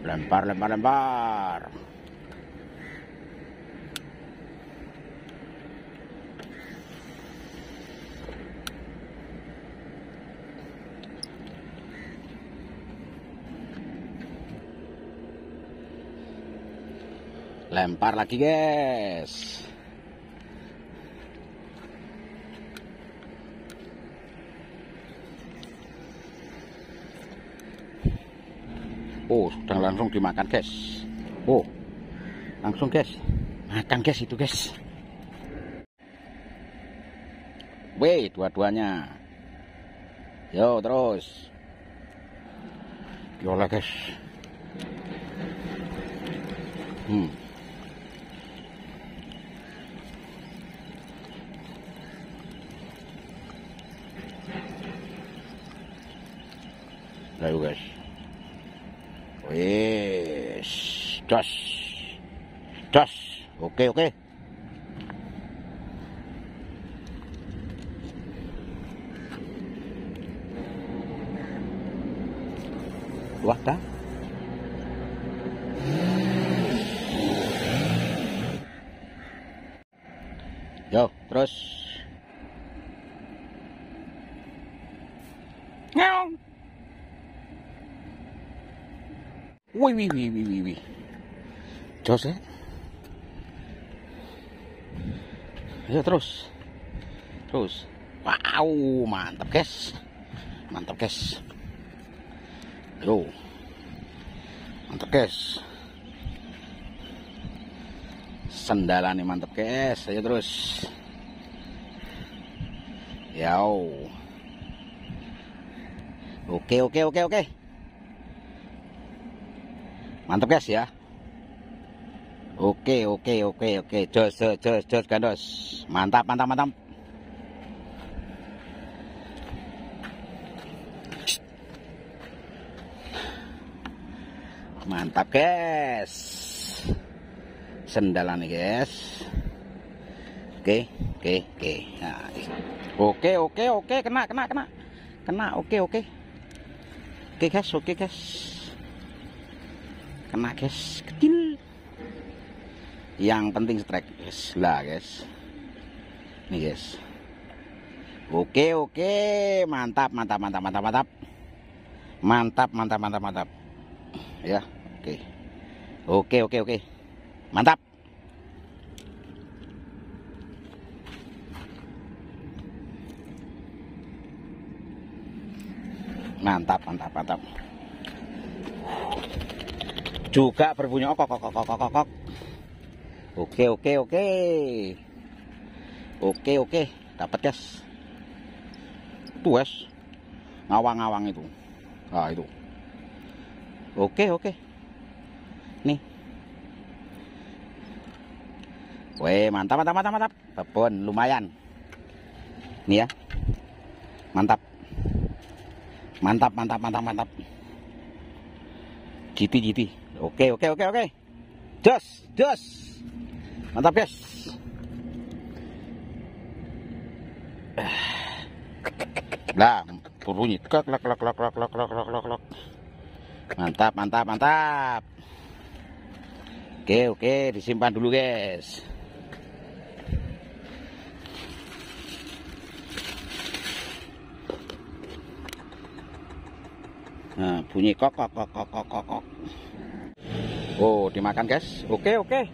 Lempar, lempar, lempar. Lempar lagi, guys. Oh, sudah langsung dimakan, guys. Oh, langsung, guys. Makan, guys, itu, guys. Wih, dua-duanya. Yo, terus. Yolah, guys. Ayo, guys. Wes, das, das, oke, oke. Wah, dah. Yo, terus. Ngeong. Wih, wih, wih, wih, wih. Jos, ya. Ayo, terus. Terus. Wow, mantap, guys. Mantap, guys. Ayo. Mantap, guys. Sendalannya mantap, guys. Ayo, terus. Yo. Oke, oke, oke, oke. Mantap, guys, ya. Oke, oke, oke, oke. Jos, jos, jos, gandos. Mantap, mantap, mantap. Mantap, guys. Sendalan nih, guys. Oke, oke, oke. Nah, oke, oke, oke. Kena, kena, kena. Kena, oke, oke. Oke, guys, oke, guys. Kena, guys, kecil. Yang penting strike, guys. Lah, guys. Nih, guys. Oke, oke. Mantap, mantap, mantap, mantap, mantap. Mantap, mantap, mantap, mantap. Ya, oke. Oke, oke, oke. Mantap. Mantap, mantap, mantap. Juga berbunyi okok, okok, okok, okok. Oke, oke, oke. Oke, oke. Dapat, guys. Tuh, guys. Ngawang-ngawang itu. Ah, itu. Oke, oke. Nih. Weh, mantap, mantap, mantap, mantap. Babon, lumayan. Nih ya. Mantap. Mantap, mantap, mantap, mantap. GT, GT. Oke, oke, oke, oke. Jos, jos. Mantap, guys. Lah, bunyi. Klak, klak, klak, klak, klak, klak, klak, klak, klak. Mantap, mantap, mantap. Oke, oke, disimpan dulu, guys. Nah, bunyi kok, kok, kok, kok, kok, kok. Oh, dimakan, guys. Oke, oke.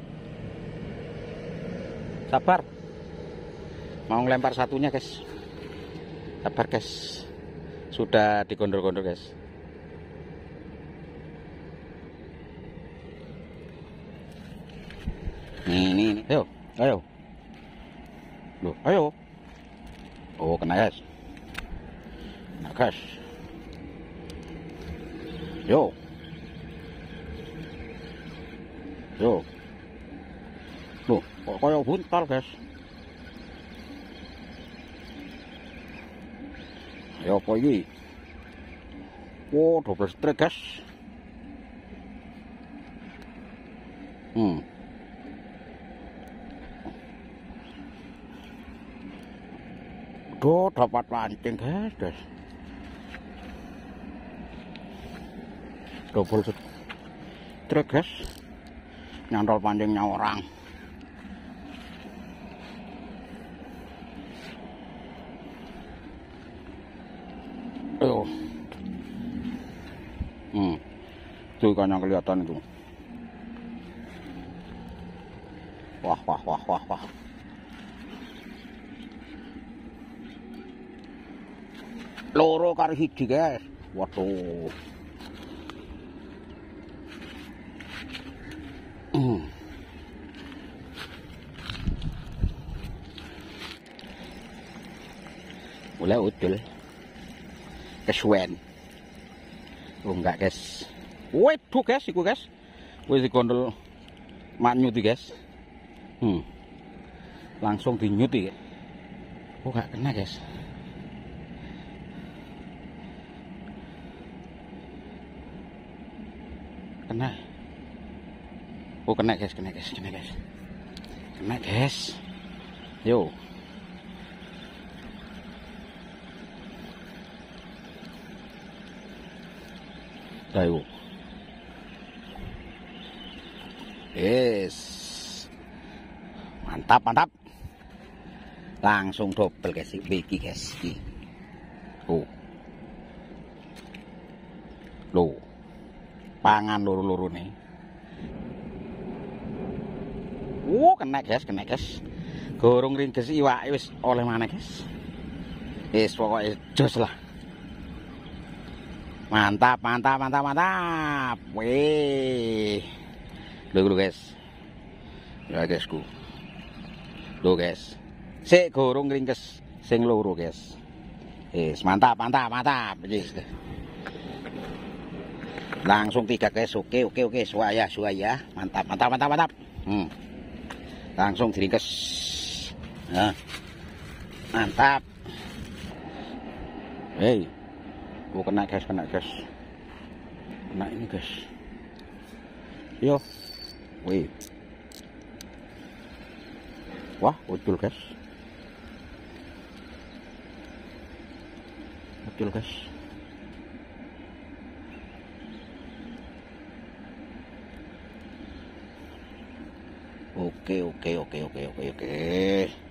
Sabar. Mau ngelempar satunya, guys. Sabar, guys. Sudah digondol-gondol, guys. Ini. Ayo, ayo. Loh, ayo. Oh, kena, guys. Kena, guys. Yo. Yo. Loh, kok kayak buntal, guys. Ya apa ini? Wow, double strike, guys. Tuh, dapat pancing, guys. truk guys, nyantol pancingnya orang. Ayo. Tuh ikannya kelihatan itu. Wah. Loro karo hiji guys. Waduh. Mulai udul. Kesuwen. Oh enggak guys. Waduh guys, iku guys. Wis digondol mak nyuti guys. Langsung dinyuti. Oh enggak kena guys. Kena. Oh kena guys. Kena guys. Yo. Ayo. Yes. Mantap. Langsung double guys iki guys iki. Loh. Pangan loro-loro nih. Kena guys. Gorong ringkes iwak wis oleh mana guys. Wis pokoknya jos lah. Mantap. Wih. Loh guys. Ya guysku. Loh guys. Sik gorong ringkes sing loro guys. Wis mantap. Yes. Langsung 3 guys. Oke. Suaya. Mantap. Langsung diringkes. Nah. Mantap. Hey. Kena guys. Kena ini guys. Yo. Wih. Wah, udul guys. Oke.